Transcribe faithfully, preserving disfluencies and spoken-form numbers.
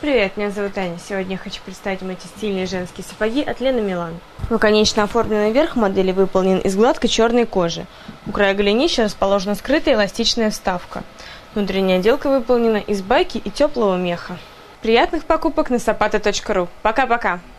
Привет, меня зовут Аня. Сегодня я хочу представить вам эти стильные женские сапоги от Лена Милан. Лаконично оформленный верх модели выполнен из гладкой черной кожи. У края голенища расположена скрытая эластичная вставка. Внутренняя отделка выполнена из байки и теплого меха. Приятных покупок на сапата точка ру. Пока-пока!